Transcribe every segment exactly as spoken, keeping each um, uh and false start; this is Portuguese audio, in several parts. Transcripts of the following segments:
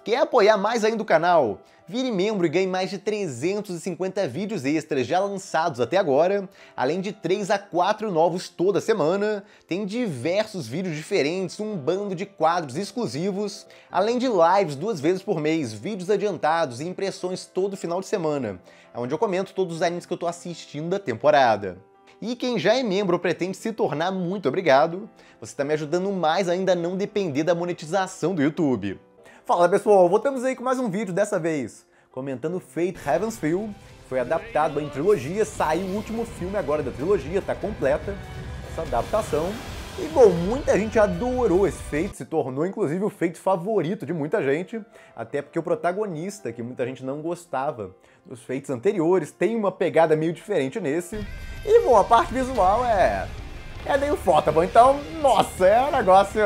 Quer apoiar mais ainda o canal? Vire membro e ganhe mais de trezentos e cinquenta vídeos extras já lançados até agora, além de três a quatro novos toda semana. Tem diversos vídeos diferentes, um bando de quadros exclusivos, além de lives duas vezes por mês, vídeos adiantados e impressões todo final de semana, onde eu comento todos os animes que eu tô assistindo da temporada. E quem já é membro ou pretende se tornar, muito obrigado. Você está me ajudando mais ainda a não depender da monetização do YouTube. Fala pessoal, voltamos aí com mais um vídeo, dessa vez comentando Fate Heaven's Feel, que foi adaptado em trilogia, saiu o último filme agora da trilogia, tá completa essa adaptação. E bom, muita gente adorou esse Fate, se tornou inclusive o Fate favorito de muita gente, até porque o protagonista, que muita gente não gostava dos Fates anteriores, tem uma pegada meio diferente nesse. E bom, a parte visual é... é meio foda, bom, então, nossa, é um negócio...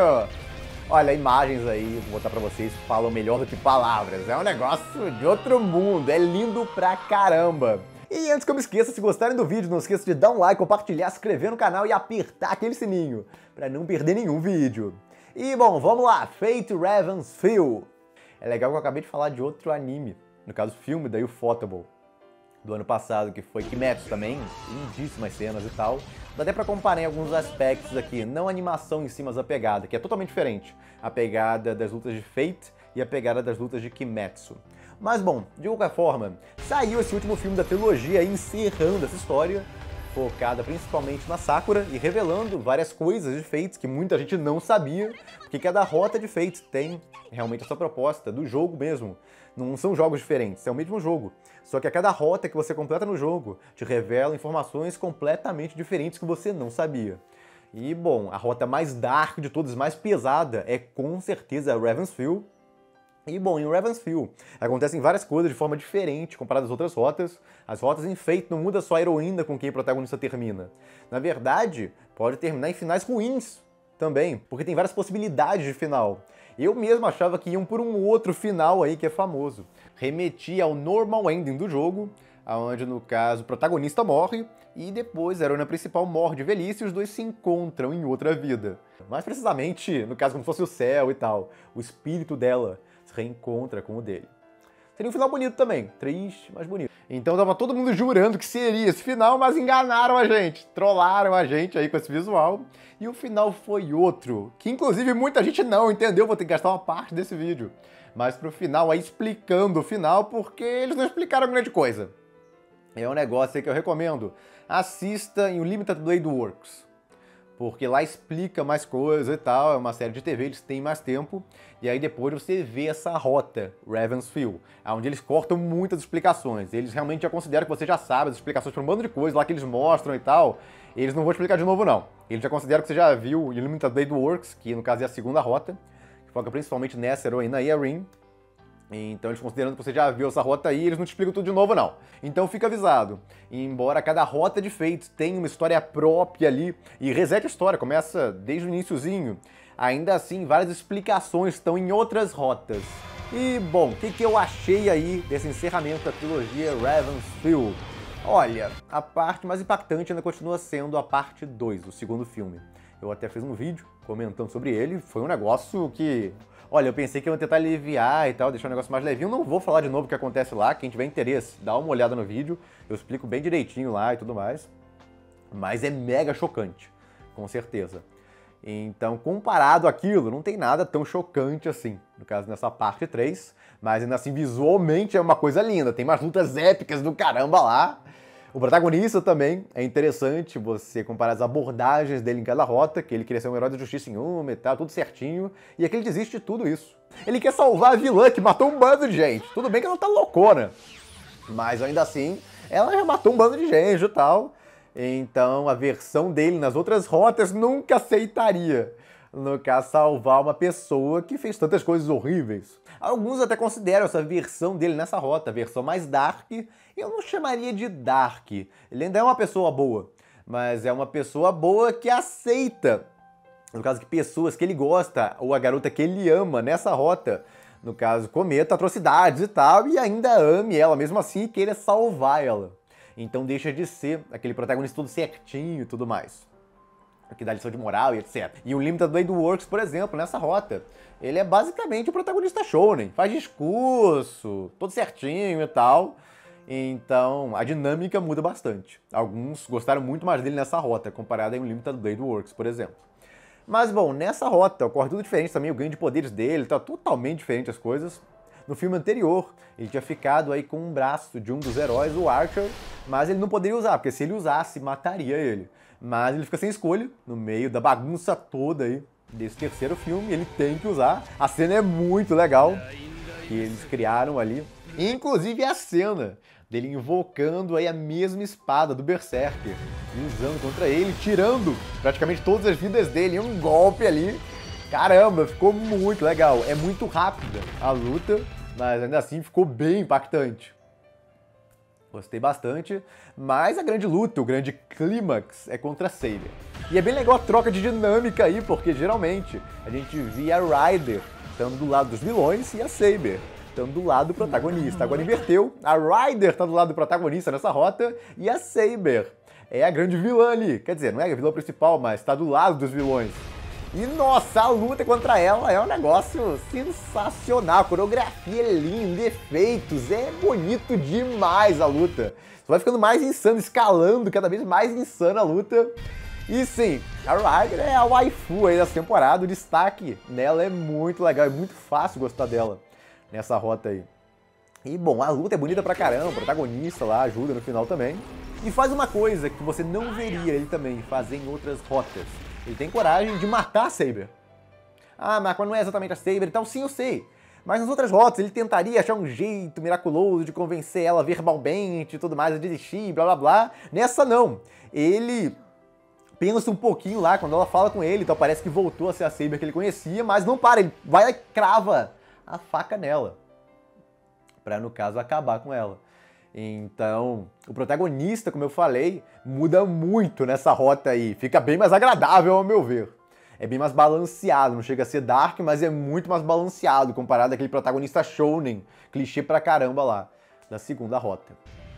Olha, imagens aí, vou botar pra vocês, falam melhor do que palavras. É um negócio de outro mundo, é lindo pra caramba. E antes que eu me esqueça, se gostarem do vídeo, não esqueça de dar um like, compartilhar, se inscrever no canal e apertar aquele sininho, pra não perder nenhum vídeo. E bom, vamos lá, Fate Heaven's Feel. É legal que eu acabei de falar de outro anime, no caso filme da Ufotable, do ano passado, que foi Kimetsu também, lindíssimas cenas e tal. Dá até pra comparar em alguns aspectos aqui, não a animação em si, mas a pegada, que é totalmente diferente. A pegada das lutas de Fate e a pegada das lutas de Kimetsu. Mas bom, de qualquer forma, saiu esse último filme da trilogia encerrando essa história, focada principalmente na Sakura e revelando várias coisas de Fate que muita gente não sabia, porque cada rota de Fate tem realmente essa proposta do jogo mesmo. Não são jogos diferentes, é o mesmo jogo. Só que a cada rota que você completa no jogo te revela informações completamente diferentes que você não sabia. E bom, a rota mais dark de todas, mais pesada, é com certeza a Heaven's Feel. E bom, em Heaven's Feel acontecem várias coisas de forma diferente comparado às outras rotas. As rotas em Fate não muda só a heroína com quem o protagonista termina. Na verdade, pode terminar em finais ruins também, porque tem várias possibilidades de final. Eu mesmo achava que iam por um outro final aí que é famoso. Remetia ao normal ending do jogo, onde no caso o protagonista morre e depois a heroína principal morre de velhice e os dois se encontram em outra vida. Mais precisamente, no caso como se fosse o céu e tal, o espírito dela se reencontra com o dele. Seria um final bonito também, triste, mas bonito. Então tava todo mundo jurando que seria esse final, mas enganaram a gente, trollaram a gente aí com esse visual. E o final foi outro, que inclusive muita gente não entendeu, vou ter que gastar uma parte desse vídeo. Mas pro final aí explicando o final, porque eles não explicaram grande coisa. É um negócio aí que eu recomendo. Assista em Limited Blade Works, porque lá explica mais coisas e tal, é uma série de T V, eles têm mais tempo, e aí depois você vê essa rota, Heaven's Feel, onde eles cortam muitas explicações. Eles realmente já consideram que você já sabe as explicações para um bando de coisas lá que eles mostram e tal, eles não vão explicar de novo não. Eles já consideram que você já viu o Limited Blade Works, que no caso é a segunda rota, que foca principalmente nessa heroína aí, a Rin. Então eles considerando que você já viu essa rota aí, eles não te explicam tudo de novo não. Então fica avisado, embora cada rota de Fate tenha uma história própria ali, e resete a história, começa desde o iniciozinho, ainda assim várias explicações estão em outras rotas. E bom, o que, que eu achei aí desse encerramento da trilogia Heaven's Feel? Olha, a parte mais impactante ainda continua sendo a parte dois, o segundo filme. Eu até fiz um vídeo comentando sobre ele, foi um negócio que... Olha, eu pensei que eu ia tentar aliviar e tal, deixar o negócio mais levinho. Não vou falar de novo o que acontece lá. Quem tiver interesse, dá uma olhada no vídeo. Eu explico bem direitinho lá e tudo mais. Mas é mega chocante, com certeza. Então, comparado àquilo, não tem nada tão chocante assim. No caso, nessa parte três. Mas ainda assim, visualmente é uma coisa linda. Tem umas lutas épicas do caramba lá. O protagonista também é interessante você comparar as abordagens dele em cada rota, que ele queria ser um herói da justiça em uma e tal, tudo certinho, e aqui ele desiste de tudo isso. Ele quer salvar a vilã que matou um bando de gente. Tudo bem que ela tá loucona, mas ainda assim, ela já matou um bando de gente e tal. Então a versão dele nas outras rotas nunca aceitaria, no caso, salvar uma pessoa que fez tantas coisas horríveis. Alguns até consideram essa versão dele nessa rota, a versão mais dark. Eu não chamaria de dark, ele ainda é uma pessoa boa, mas é uma pessoa boa que aceita, no caso que pessoas que ele gosta, ou a garota que ele ama nessa rota, no caso cometa atrocidades e tal, e ainda ame ela mesmo assim e queira salvar ela. Então deixa de ser aquele protagonista todo certinho e tudo mais. que dá lição de moral e etcétera. E o Limited Blade Works, por exemplo, nessa rota, ele é basicamente o protagonista shounen, faz discurso, todo certinho e tal. Então, a dinâmica muda bastante. Alguns gostaram muito mais dele nessa rota, comparado a um Limited Blade Works, por exemplo. Mas, bom, nessa rota ocorre tudo diferente também, o ganho de poderes dele, tá totalmente diferente as coisas. No filme anterior, ele tinha ficado aí com um braço de um dos heróis, o Archer, mas ele não poderia usar, porque se ele usasse, mataria ele. Mas ele fica sem escolha, no meio da bagunça toda aí desse terceiro filme, ele tem que usar. A cena é muito legal, que eles criaram ali. Inclusive a cena dele invocando aí a mesma espada do Berserker, e usando contra ele, tirando praticamente todas as vidas dele em um golpe ali. Caramba, ficou muito legal. É muito rápida a luta, mas ainda assim ficou bem impactante. Gostei bastante, mas a grande luta, o grande clímax é contra a Saber. E é bem legal a troca de dinâmica aí, porque geralmente a gente via a Rider estando do lado dos vilões e a Saber estando do lado do protagonista. Agora inverteu, a Rider está do lado do protagonista nessa rota e a Saber é a grande vilã ali. Quer dizer, não é a vilã principal, mas está do lado dos vilões. E nossa, a luta contra ela é um negócio sensacional. A coreografia é linda, efeitos, é bonito demais a luta. Só vai ficando mais insano, escalando cada vez mais insana a luta. E sim, a Rider é a waifu aí dessa temporada, o destaque nela é muito legal, é muito fácil gostar dela nessa rota aí. E bom, a luta é bonita pra caramba, o protagonista lá ajuda no final também. E faz uma coisa que você não veria ele também fazer em outras rotas. Ele tem coragem de matar a Saber. Ah, mas não é exatamente a Saber e tal, sim, eu sei. Mas nas outras rotas ele tentaria achar um jeito miraculoso de convencer ela verbalmente e tudo mais a desistir, blá blá blá. Nessa não. Ele pensa um pouquinho lá, quando ela fala com ele, então parece que voltou a ser a Saber que ele conhecia, mas não para, ele vai e crava a faca nela. Pra, no caso, acabar com ela. Então, o protagonista, como eu falei, muda muito nessa rota aí. Fica bem mais agradável, ao meu ver. É bem mais balanceado, não chega a ser dark, mas é muito mais balanceado comparado àquele protagonista shounen, clichê pra caramba lá, da segunda rota.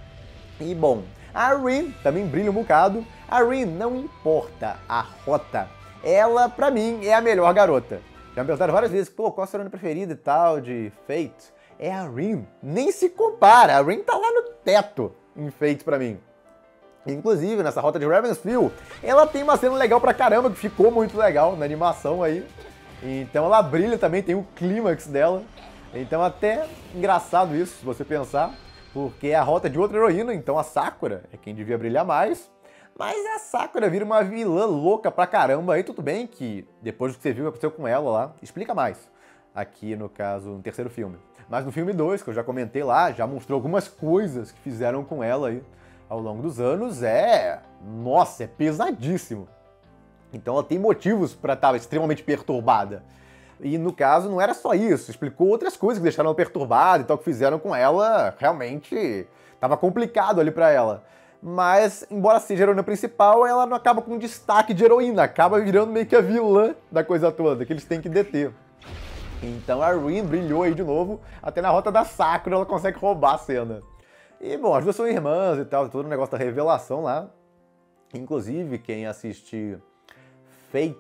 E bom, a Rin também brilha um bocado. A Rin, não importa a rota, ela, pra mim, é a melhor garota. Já me perguntaram várias vezes, pô, qual a sua heroína preferida e tal, de Fate? É a Rin, nem se compara, a Rin tá lá no teto em Fate pra mim. Inclusive, nessa rota de Ravensfield, ela tem uma cena legal pra caramba, que ficou muito legal na animação aí. Então ela brilha também, tem o clímax dela. Então até engraçado isso, se você pensar, porque é a rota de outra heroína, então a Sakura é quem devia brilhar mais. Mas a Sakura vira uma vilã louca pra caramba, aí tudo bem que depois do que você viu o que aconteceu com ela lá, explica mais. Aqui, no caso, no terceiro filme. Mas no filme dois, que eu já comentei lá, já mostrou algumas coisas que fizeram com ela aí ao longo dos anos. É... Nossa, é pesadíssimo. Então ela tem motivos pra estar extremamente perturbada. E no caso não era só isso, explicou outras coisas que deixaram ela perturbada e tal, que fizeram com ela, realmente estava complicado ali pra ela. Mas, embora seja a heroína principal, ela não acaba com destaque de heroína, acaba virando meio que a vilã da coisa toda, que eles têm que deter. Então a Rin brilhou aí de novo, até na rota da Sakura ela consegue roubar a cena. E bom, as duas são irmãs e tal, todo o negócio da revelação lá. Inclusive, quem assistir Fate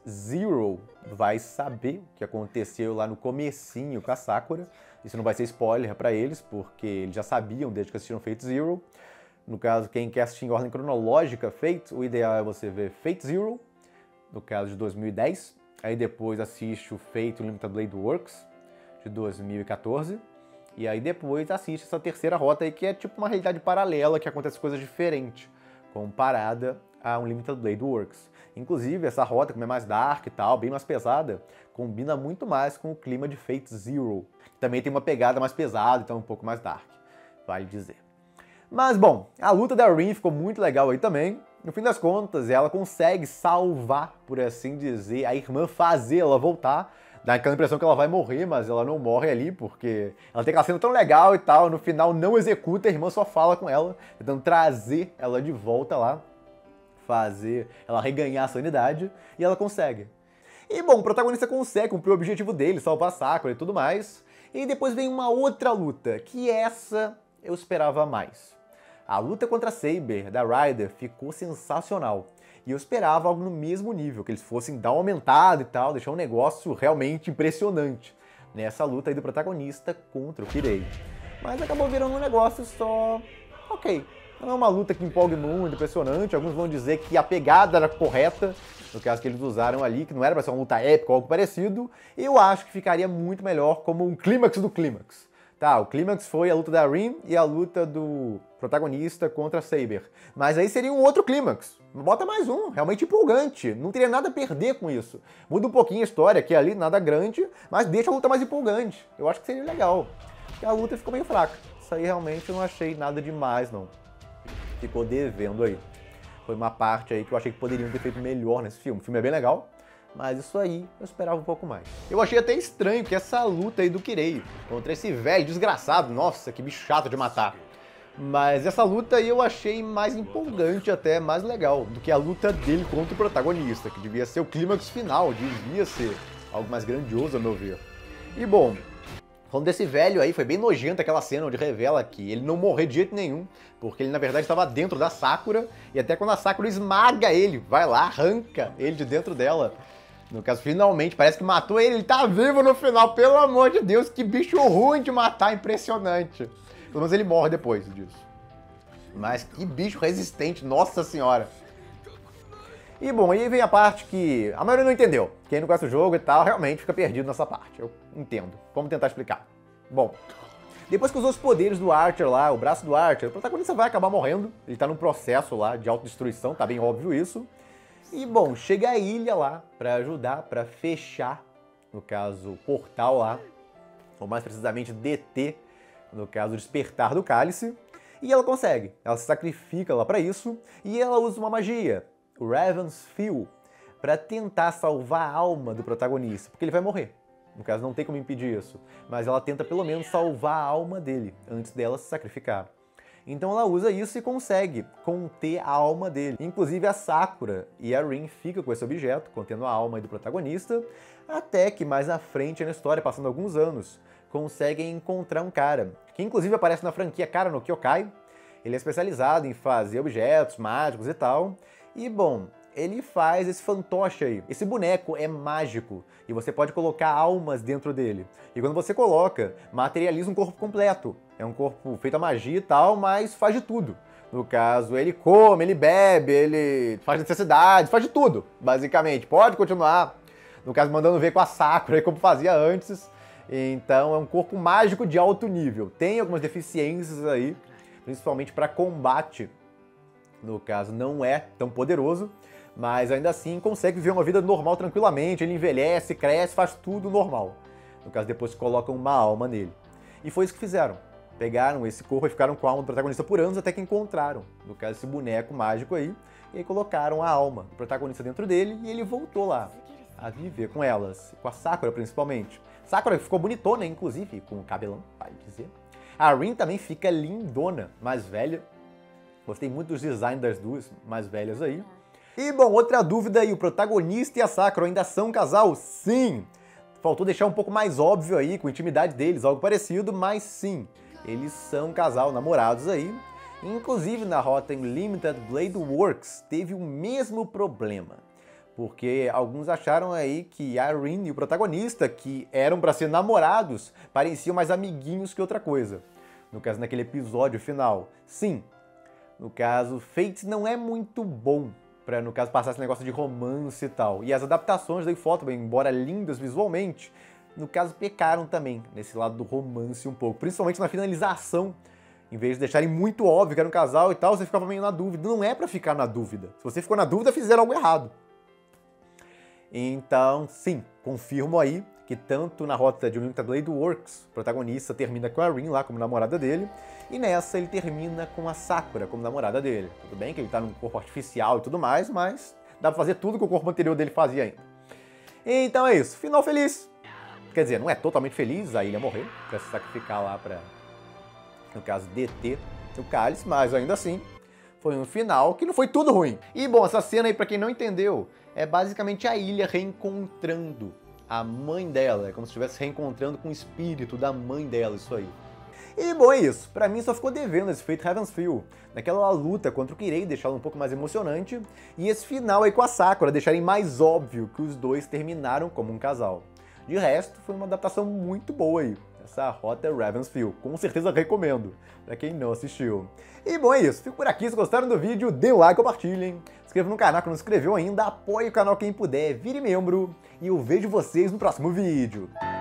Zero vai saber o que aconteceu lá no comecinho com a Sakura. Isso não vai ser spoiler pra eles, porque eles já sabiam desde que assistiram Fate Zero. No caso, quem quer assistir em ordem cronológica Fate, o ideal é você ver Fate Zero, no caso de dois mil e dez. Aí depois assiste o Fate Limited Blade Works, de dois mil e quatorze. E aí depois assiste essa terceira rota aí, que é tipo uma realidade paralela, que acontece coisas diferentes, comparada a um Limited Blade Works. Inclusive, essa rota, como é mais dark e tal, bem mais pesada, combina muito mais com o clima de Fate Zero. Também tem uma pegada mais pesada, então um pouco mais dark, vale dizer. Mas, bom, a luta da Rin ficou muito legal aí também. No fim das contas, ela consegue salvar, por assim dizer, a irmã, fazer ela voltar. Dá aquela impressão que ela vai morrer, mas ela não morre ali, porque ela tem aquela cena tão legal e tal, no final não executa, a irmã só fala com ela, tentando trazer ela de volta lá, fazer ela reganhar a sanidade, e ela consegue. E, bom, o protagonista consegue cumprir o objetivo dele, salvar a Sakura e tudo mais, e depois vem uma outra luta, que essa eu esperava mais. A luta contra a Saber, da Rider, ficou sensacional. E eu esperava algo no mesmo nível, que eles fossem dar uma aumentada e tal, deixar um negócio realmente impressionante nessa luta aí do protagonista contra o Kirei. Mas acabou virando um negócio só... ok. Não é uma luta que empolgue muito, impressionante. Alguns vão dizer que a pegada era correta, no caso que eles usaram ali, que não era pra ser uma luta épica ou algo parecido. Eu acho que ficaria muito melhor como um clímax do clímax. Tá, o clímax foi a luta da Rin e a luta do protagonista contra a Saber. Mas aí seria um outro clímax. Bota mais um, realmente empolgante. Não teria nada a perder com isso. Muda um pouquinho a história, que é ali nada grande, mas deixa a luta mais empolgante. Eu acho que seria legal. Porque a luta ficou meio fraca. Isso aí realmente eu não achei nada demais, não. Ficou devendo aí. Foi uma parte aí que eu achei que poderiam ter feito melhor nesse filme. O filme é bem legal, mas isso aí eu esperava um pouco mais. Eu achei até estranho que essa luta aí do Kirei contra esse velho desgraçado, nossa, que bicho chato de matar. Mas essa luta aí eu achei mais empolgante até, mais legal, do que a luta dele contra o protagonista, que devia ser o clímax final, devia ser algo mais grandioso, a meu ver. E bom, falando desse velho aí, foi bem nojenta aquela cena onde revela que ele não morreu de jeito nenhum, porque ele na verdade estava dentro da Sakura, e até quando a Sakura esmaga ele, vai lá, arranca ele de dentro dela. No caso, finalmente, parece que matou ele, ele tá vivo no final, pelo amor de Deus, que bicho ruim de matar, impressionante. Pelo menos ele morre depois disso. Mas que bicho resistente, nossa senhora. E bom, aí vem a parte que a maioria não entendeu. Quem não conhece o jogo e tal, realmente fica perdido nessa parte. Eu entendo. Vamos tentar explicar. Bom, depois que usou os poderes do Archer lá, o braço do Archer, o protagonista vai acabar morrendo. Ele tá num processo lá de autodestruição, tá bem óbvio isso. E bom, chega a ilha lá pra ajudar, pra fechar, no caso, o portal lá. Ou mais precisamente, deter, no caso, o despertar do cálice. E ela consegue. Ela se sacrifica lá pra isso. E ela usa uma magia, o Raven's Feel, pra tentar salvar a alma do protagonista, porque ele vai morrer. No caso, não tem como impedir isso. Mas ela tenta pelo menos salvar a alma dele, antes dela se sacrificar. Então ela usa isso e consegue conter a alma dele. Inclusive a Sakura e a Rin ficam com esse objeto, contendo a alma do protagonista, até que mais à frente na história, passando alguns anos, conseguem encontrar um cara, que inclusive aparece na franquia Kara no Kyokai. Ele é especializado em fazer objetos mágicos e tal. E bom, ele faz esse fantoche aí. Esse boneco é mágico e você pode colocar almas dentro dele. E quando você coloca, materializa um corpo completo. É um corpo feito a magia e tal, mas faz de tudo. No caso, ele come, ele bebe, ele faz necessidades, faz de tudo, basicamente. Pode continuar, no caso, mandando ver com a Sakura, como fazia antes. Então é um corpo mágico de alto nível. Tem algumas deficiências aí, principalmente para combate. No caso, não é tão poderoso, mas ainda assim consegue viver uma vida normal tranquilamente. Ele envelhece, cresce, faz tudo normal. No caso, depois colocam uma alma nele. E foi isso que fizeram. Pegaram esse corpo e ficaram com a alma do protagonista por anos até que encontraram, no caso, esse boneco mágico aí. E aí colocaram a alma do protagonista dentro dele e ele voltou lá a viver com elas, com a Sakura principalmente. Sakura ficou bonitona, inclusive, com o cabelão, vale dizer. A Rin também fica lindona, mais velha. Gostei muito dos designs das duas mais velhas aí. E bom, outra dúvida aí, o protagonista e a Sakura ainda são um casal? Sim! Faltou deixar um pouco mais óbvio aí, com a intimidade deles, algo parecido, mas sim, eles são um casal, namorados aí. Inclusive na Rotten Limited Blade Works teve o mesmo problema. Porque alguns acharam aí que a Rin e o protagonista, que eram pra ser namorados, pareciam mais amiguinhos que outra coisa. No caso, naquele episódio final. Sim, no caso, Fate não é muito bom pra, no caso, passar esse negócio de romance e tal. E as adaptações da Ufotable, embora lindas visualmente, no caso, pecaram também nesse lado do romance um pouco. Principalmente na finalização. Em vez de deixarem muito óbvio que era um casal e tal, você ficava meio na dúvida. Não é pra ficar na dúvida. Se você ficou na dúvida, fizeram algo errado. Então, sim, confirmo aí que tanto na rota de Limited Blade Works, o protagonista termina com a Rin lá como namorada dele, e nessa ele termina com a Sakura como namorada dele. Tudo bem que ele tá num corpo artificial e tudo mais, mas dá pra fazer tudo que o corpo anterior dele fazia ainda. Então é isso, final feliz. Quer dizer, não é totalmente feliz, a ilha morreu, pra se sacrificar lá pra, no caso, deter o cálice, mas ainda assim, foi um final que não foi tudo ruim. E bom, essa cena aí, pra quem não entendeu, é basicamente a ilha reencontrando a mãe dela. É como se estivesse reencontrando com o espírito da mãe dela, isso aí. E bom, é isso. Pra mim só ficou devendo esse Fate Heavensfield, naquela luta contra o Kirei, deixá-lo um pouco mais emocionante, e esse final aí com a Sakura, deixarem mais óbvio que os dois terminaram como um casal. De resto, foi uma adaptação muito boa aí, essa Hotel Ravensfield, com certeza recomendo, pra quem não assistiu. E bom, é isso. Fico por aqui. Se gostaram do vídeo, dê um like, compartilhem, se inscreva no canal que não se inscreveu ainda, apoie o canal quem puder, vire membro, e eu vejo vocês no próximo vídeo.